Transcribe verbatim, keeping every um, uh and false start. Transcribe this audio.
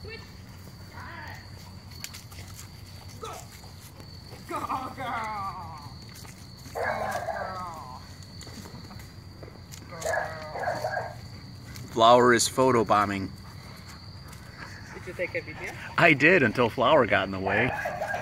Switch. Go. Go, girl. Go, girl. Go, girl. Flower is photobombing. Did you take a video? I did until Flower got in the way.